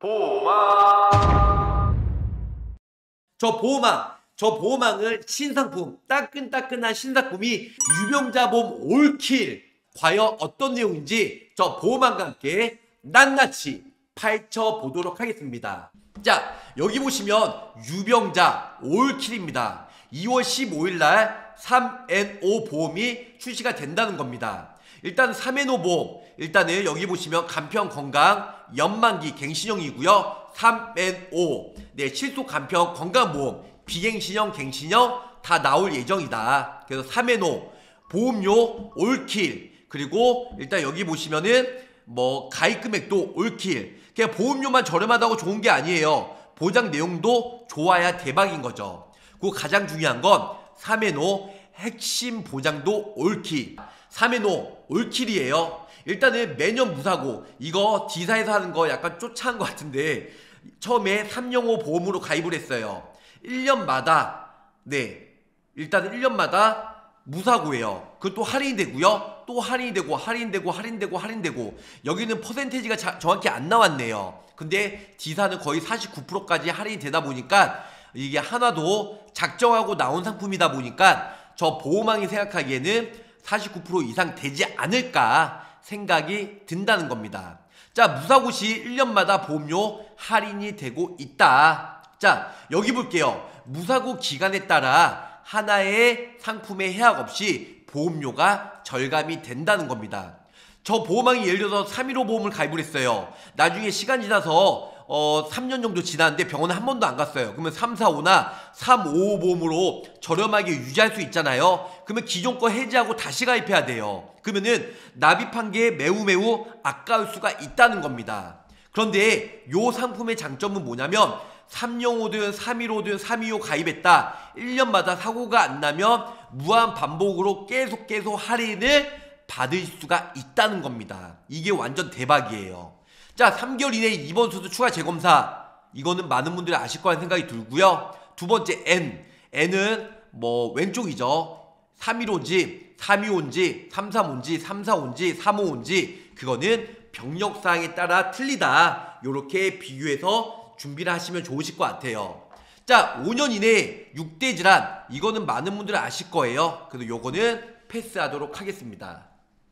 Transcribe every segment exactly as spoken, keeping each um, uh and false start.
보호막. 저 보호막, 저 보호막을 신상품, 따끈따끈한 신상품이 유병자보험 올킬. 과연 어떤 내용인지 저 보호막과 함께 낱낱이 파헤쳐 보도록 하겠습니다. 자, 여기 보시면 유병자 올킬입니다. 이월 십오일날 삼 엔 오 보험이 출시가 된다는 겁니다. 일단 삼 엔 오 보험, 일단은 여기 보시면 간편 건강 연만기 갱신형이고요. 삼 엔 오, 네, 실속 간편 건강보험 비갱신형 갱신형 다 나올 예정이다. 그래서 삼 엔 오 보험료 올킬, 그리고 일단 여기 보시면은 뭐 가입 금액도 올킬. 그냥 보험료만 저렴하다고 좋은 게 아니에요. 보장 내용도 좋아야 대박인 거죠. 그리고 가장 중요한 건 삼 엔 오 핵심 보장도 올킬. 삼 엔 오 올킬이에요. 일단은 매년 무사고, 이거 D사에서 하는 거 약간 쫓아한 것 같은데 처음에 삼영오 보험으로 가입을 했어요. 일 년마다, 네, 일단은 일 년마다 무사고예요. 그것도 할인이 되고요. 또 할인이 되고 할인되고 할인되고 할인되고, 여기는 퍼센테이지가 자, 정확히 안 나왔네요. 근데 D사는 거의 사십구 퍼센트까지 할인이 되다 보니까 이게 하나도 작정하고 나온 상품이다 보니까 저 보호망이 생각하기에는 사십구 퍼센트 이상 되지 않을까 생각이 든다는 겁니다. 자, 무사고 시 일 년마다 보험료 할인이 되고 있다. 자, 여기 볼게요. 무사고 기간에 따라 하나의 상품의 해약 없이 보험료가 절감이 된다는 겁니다. 저 보호망이 예를 들어서 삼일오 보험을 가입을 했어요. 나중에 시간 지나서 어, 삼 년 정도 지났는데 병원에 한 번도 안 갔어요. 그러면 삼사오나 삼오오 보험으로 저렴하게 유지할 수 있잖아요. 그러면 기존 거 해지하고 다시 가입해야 돼요. 그러면은 납입한 게 매우 매우 아까울 수가 있다는 겁니다. 그런데 요 상품의 장점은 뭐냐면 삼영오든 삼일오든 삼이오 가입했다. 일 년마다 사고가 안 나면 무한 반복으로 계속 계속 할인을 받을 수가 있다는 겁니다. 이게 완전 대박이에요. 자, 삼 개월 이내에 입원 수도 추가 재검사, 이거는 많은 분들이 아실 거라는 생각이 들고요. 두 번째 N, N은 뭐 왼쪽이죠. 삼일오인지 삼이오인지 삼삼오인지 삼사오인지 삼오오인지 그거는 병력사항에 따라 틀리다. 요렇게 비교해서 준비를 하시면 좋으실 것 같아요. 자, 오 년 이내에 육 대 질환, 이거는 많은 분들이 아실 거예요. 그래서 요거는 패스하도록 하겠습니다.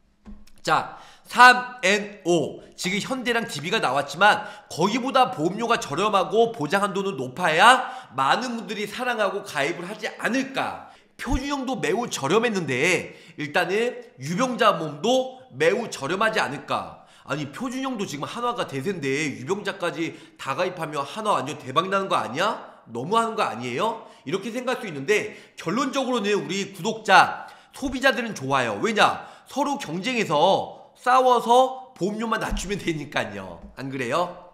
자, 삼 엔 오, 지금 현대랑 디비가 나왔지만 거기보다 보험료가 저렴하고 보장 한도는 높아야 많은 분들이 사랑하고 가입을 하지 않을까. 표준형도 매우 저렴했는데 일단은 유병자 보험도 매우 저렴하지 않을까. 아니, 표준형도 지금 한화가 대세인데 유병자까지 다 가입하면 한화 완전 대박나는 거 아니야? 너무하는 거 아니에요? 이렇게 생각할 수 있는데 결론적으로는 우리 구독자, 소비자들은 좋아요. 왜냐? 서로 경쟁해서 싸워서 보험료만 낮추면 되니까요. 안 그래요?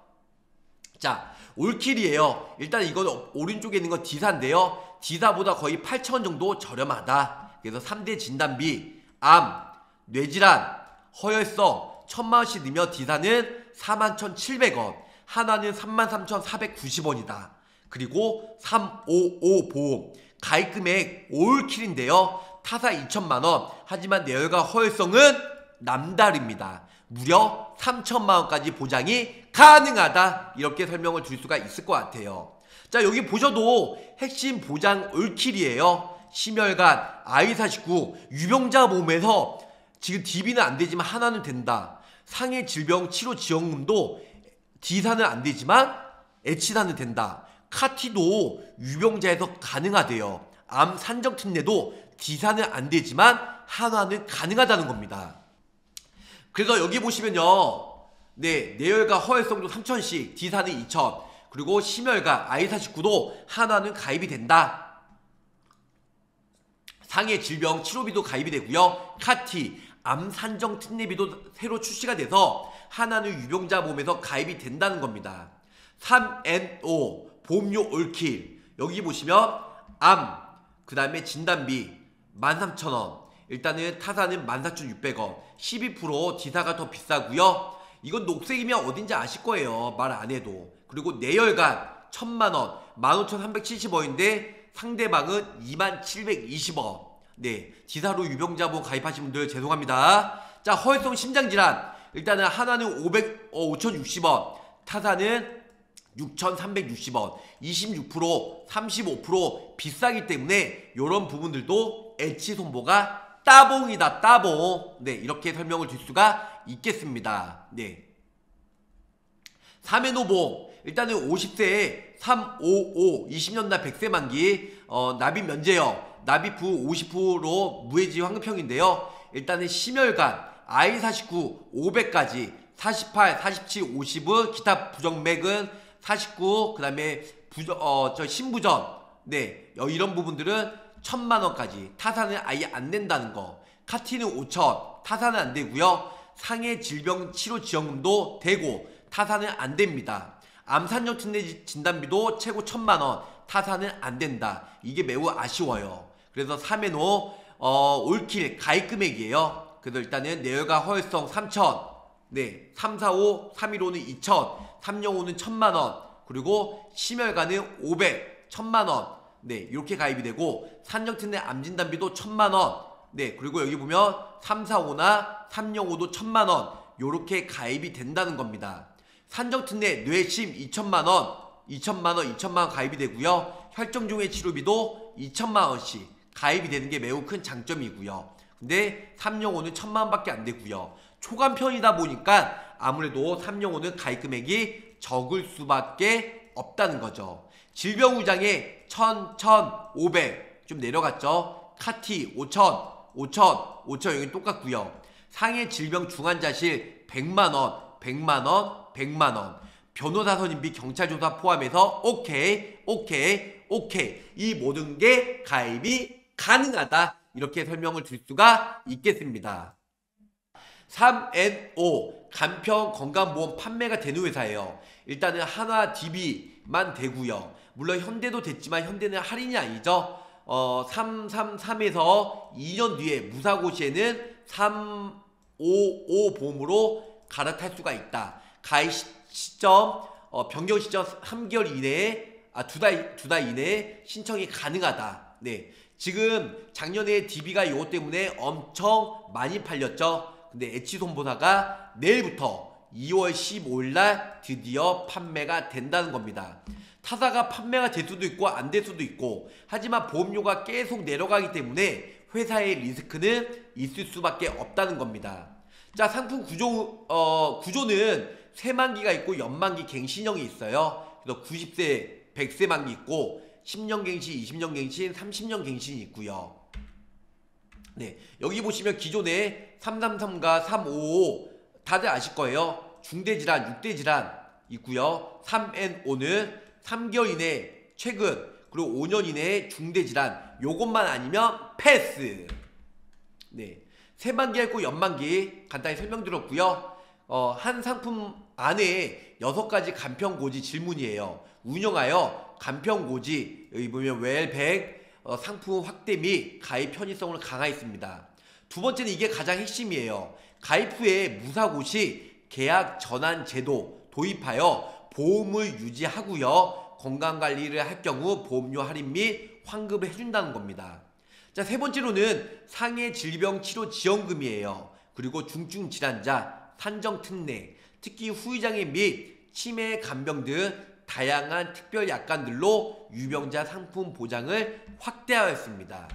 자, 올킬이에요. 일단 이건 오른쪽에 있는 건 D사인데요. D사보다 거의 팔천 원 정도 저렴하다. 그래서 삼 대 진단비, 암, 뇌질환, 허혈성 천만 원씩 넣으면 D사는 사만 천칠백 원, 하나는 삼만 삼천사백구십 원이다. 그리고 삼오오 보험 가입금액 올킬인데요. 타사 이천만 원, 하지만 뇌혈과 허혈성은 남다릅니다. 무려 삼천만 원까지 보장이 가능하다. 이렇게 설명을 드릴 수가 있을 것 같아요. 자, 여기 보셔도 핵심 보장 올킬이에요. 심혈관, 아이 사십구, 유병자 보험에서 지금 디비는 안 되지만 하나는 된다. 상해 질병 치료 지원금도 D사는 안 되지만 H사는 된다. 카티도 유병자에서 가능하대요. 암 산정 특례도 D사는 안 되지만 한화는 가능하다는 겁니다. 그래서 여기 보시면요, 네, 뇌혈과 허혈성도 삼천씩, D사는 이천, 그리고 심혈관, 아이 사십구도 한화는 가입이 된다. 상해 질병 치료비도 가입이 되고요. 카티, 암 산정 특례비도 새로 출시가 돼서 한화는 유병자 보험에서 가입이 된다는 겁니다. 삼 엔 오 보험료 올킬, 여기 보시면 암, 그 다음에 진단비 만 삼천 원, 일단은 타사는 만 사천육백 원, 십이 퍼센트 D사가 더 비싸고요. 이건 녹색이면 어딘지 아실 거예요. 말 안 해도. 그리고 뇌혈관 천만 원, 만 오천삼백칠십 원인데 상대방은 이만 칠백이십 원. 네, D사로 유병자 보험 가입하신 분들 죄송합니다. 자, 허혈성 심장질환, 일단은 하나는 오백, 어, 오천육십 원, 타사는 육천삼백육십 원, 이십육 퍼센트, 삼십오 퍼센트 비싸기 때문에 이런 부분들도 H손보가 따봉이다, 따봉. 네, 이렇게 설명을 줄 수가 있겠습니다. 네. 삼엔오봉, 일단은 오십 세에 삼백오십오, 이십 년 날 백 세 만기, 어, 납입 면제역, 납입 후 오십 퍼센트로 무해지 환급형인데요. 일단은 심혈관, 아이 사십구, 오백까지, 사십팔, 사십칠, 오십의 기타 부정맥은 사십구, 그 다음에 부정, 어, 저 신부전, 네, 어, 이런 부분들은 천만 원까지, 타사는 아예 안 낸다는 거. 카티는 오천, 타사는 안 되고요. 상해 질병 치료 지원금도 되고, 타사는 안 됩니다. 암산염 특례 진단비도 최고 천만 원, 타사는 안 된다. 이게 매우 아쉬워요. 그래서 삼엔오, 어, 올킬 가입 금액이에요. 그래서 일단은 내열과 허혈성 삼천, 네, 삼사오, 삼일오는 이천, 삼영오는 천만 원, 그리고 심혈관은 오백, 천만 원, 네, 이렇게 가입이 되고, 산정특례 암진단비도 천만 원, 네, 그리고 여기 보면 삼사오나 삼영오도 천만 원, 요렇게 가입이 된다는 겁니다. 산정특례 뇌심 이천만 원, 이천만 원, 이천만 원 가입이 되고요. 혈정종의 치료비도 이천만 원씩 가입이 되는 게 매우 큰 장점이고요. 근데 삼영오는 천만 원밖에 안 되고요. 초간편이다 보니까 아무래도 삼영오는 가입 금액이 적을 수밖에 없다는 거죠. 질병의장에 천, 천오백 좀 내려갔죠. 카티 오천, 오천, 오천 여기 똑같고요. 상해 질병 중환자실 백만 원, 백만 원, 백만 원. 변호사 선임비 경찰 조사 포함해서 오케이, 오케이, 오케이. 이 모든 게 가입이 가능하다. 이렇게 설명을 줄 수가 있겠습니다. 삼엔오 간편 건강보험 판매가 되는 회사예요. 일단은 한화 디비만 되고요. 물론 현대도 됐지만 현대는 할인이 아니죠. 어, 삼삼삼에서 이 년 뒤에 무사고 시에는 삼오오 보험으로 갈아탈 수가 있다. 가입 시점, 어, 변경 시점 삼 개월 이내에, 아, 두 달, 두 달 이내에 신청이 가능하다. 네. 지금 작년에 디비가 이것 때문에 엄청 많이 팔렸죠. 근데 H손보사가 내일부터 이월 십오일 날 드디어 판매가 된다는 겁니다. 타사가 판매가 될 수도 있고 안 될 수도 있고, 하지만 보험료가 계속 내려가기 때문에 회사의 리스크는 있을 수밖에 없다는 겁니다. 자, 상품 구조, 어, 구조는 세만기가 있고 연만기 갱신형이 있어요. 그래서 구십 세, 백 세 만기 있고 십 년 갱신, 이십 년 갱신, 삼십 년 갱신이 있고요. 네, 여기 보시면 기존에 삼삼삼과 삼오오 다들 아실 거예요. 중대질환, 육대질환 있고요. 삼엔오는 삼 개월 이내 최근, 그리고 오 년 이내에 중대질환, 요것만 아니면 패스. 네, 세만기 있고 연만기 간단히 설명드렸고요. 어, 한 상품 안에 여섯 가지 간편고지 질문이에요. 운영하여 간편고지, 여기 보면 웰백, 어, 상품 확대 및 가입 편의성을 강화했습니다. 두 번째는 이게 가장 핵심이에요. 가입 후에 무사고시 계약 전환 제도 도입하여 보험을 유지하고요. 건강관리를 할 경우 보험료 할인 및 환급을 해준다는 겁니다. 자, 세 번째로는 상해 질병 치료 지원금이에요. 그리고 중증 질환자, 산정특례, 특히 후유장애 및 치매, 간병 등 다양한 특별 약관들로 유병자 상품 보장을 확대하였습니다.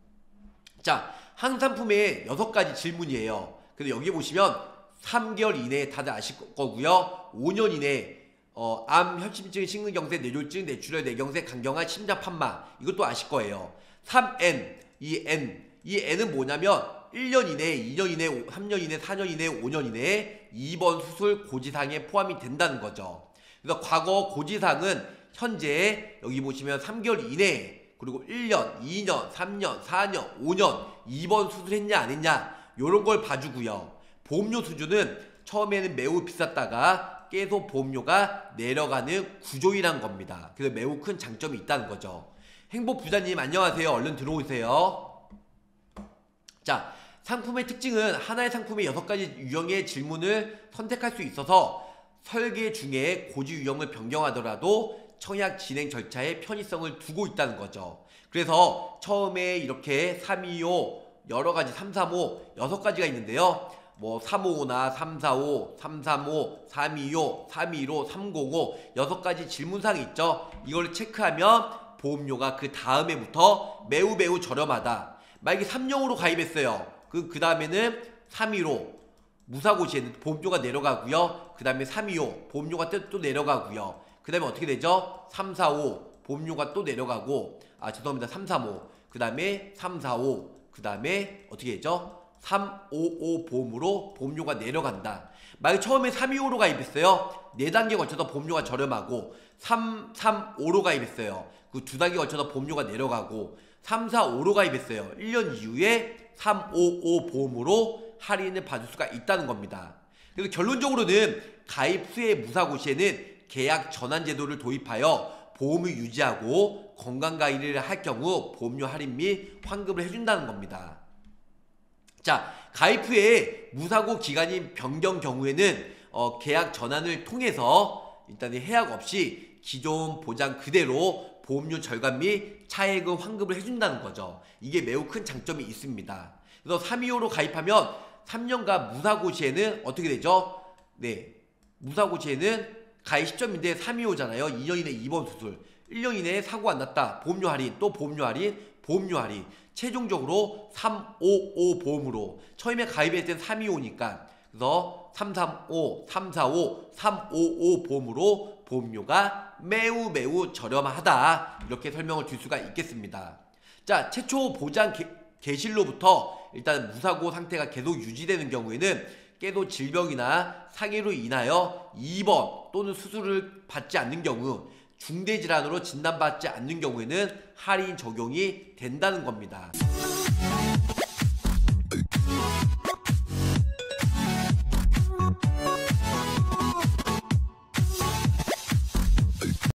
자, 한 상품에 여섯 가지 질문이에요. 근데 여기 보시면 삼 개월 이내에 다들 아실 거고요. 오 년 이내에 어, 암, 혈심증, 심근경색, 뇌졸중, 뇌출혈, 뇌경색, 간경화, 심장 판마, 이것도 아실 거예요. 삼 엔, 이 N, 이 N은 뭐냐면 일 년 이내에, 이 년 이내에, 삼 년 이내에, 사 년 이내에, 오 년 이내에 입원, 수술, 고지사항에 포함이 된다는 거죠. 그래서 과거 고지사항은 현재 여기 보시면 삼 개월 이내에, 그리고 일 년, 이 년, 삼 년, 사 년, 오 년 입원 수술했냐 안 했냐 요런 걸 봐주고요. 보험료 수준은 처음에는 매우 비쌌다가 계속 보험료가 내려가는 구조이란 겁니다. 그래서 매우 큰 장점이 있다는 거죠. 행복부자님 안녕하세요. 얼른 들어오세요. 자, 상품의 특징은 하나의 상품의 여섯 가지 유형의 질문을 선택할 수 있어서 설계 중에 고지 유형을 변경하더라도 청약 진행 절차에 편의성을 두고 있다는 거죠. 그래서 처음에 이렇게 삼이오, 여러 가지 삼삼오, 여섯 가지가 있는데요. 뭐 삼오오나 삼사오, 삼삼오, 삼이오, 삼이오, 삼공오 여섯 가지 질문사항이 있죠. 이걸 체크하면 보험료가 그 다음에부터 매우 매우 저렴하다. 만약에 삼용으로 가입했어요. 그, 그 다음에는 삼일오 무사고 시에는 보험료가 내려가고요. 그 다음에 삼이오 보험료가 또, 또 내려가고요. 그 다음에 어떻게 되죠? 삼사오 보험료가 또 내려가고, 아 죄송합니다, 삼삼오, 그 다음에 삼사오, 그 다음에 어떻게 되죠? 삼오오 보험으로 보험료가 내려간다. 만약 처음에 삼이오로 가입했어요. 네 단계 거쳐서 보험료가 저렴하고, 삼삼오로 가입했어요. 그 두 단계 거쳐서 보험료가 내려가고, 삼사오로 가입했어요. 일 년 이후에 삼오오 보험으로 할인을 받을 수가 있다는 겁니다. 그래서 결론적으로는 가입 후에 무사고 시에는 계약 전환 제도를 도입하여 보험을 유지하고 건강관리를 할 경우 보험료 할인 및 환급을 해준다는 겁니다. 자, 가입 후에 무사고 기간이 변경 경우에는 어, 계약 전환을 통해서 일단 해약 없이 기존 보장 그대로 보험료 절감 및 차액의 환급을 해준다는 거죠. 이게 매우 큰 장점이 있습니다. 그래서 삼이오로 가입하면 삼 년간 무사고 시에는 어떻게 되죠? 네, 무사고 시에는 가입 시점인데 삼이오잖아요. 이 년 이내 입원 수술, 일 년 이내에 사고 안 났다, 보험료 할인, 또 보험료 할인, 보험료 할인, 최종적으로 삼오오 보험으로, 처음에 가입할 땐 삼이오니까 그래서 삼삼오, 삼사오, 삼오오 보험으로 보험료가 매우 매우 저렴하다, 이렇게 설명을 줄 수가 있겠습니다. 자, 최초 보장 개, 개시로부터 일단 무사고 상태가 계속 유지되는 경우에는 깨도 질병이나 상해로 인하여 입원 또는 수술을 받지 않는 경우, 중대질환으로 진단받지 않는 경우에는 할인 적용이 된다는 겁니다.